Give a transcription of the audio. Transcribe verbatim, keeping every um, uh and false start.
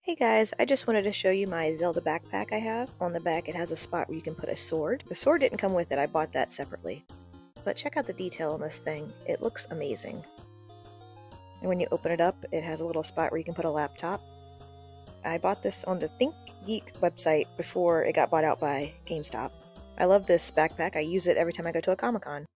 Hey guys, I just wanted to show you my Zelda backpack I have. On the back it has a spot where you can put a sword. The sword didn't come with it, I bought that separately. But check out the detail on this thing, it looks amazing. And when you open it up, it has a little spot where you can put a laptop. I bought this on the ThinkGeek website before it got bought out by GameStop. I love this backpack, I use it every time I go to a Comic-Con.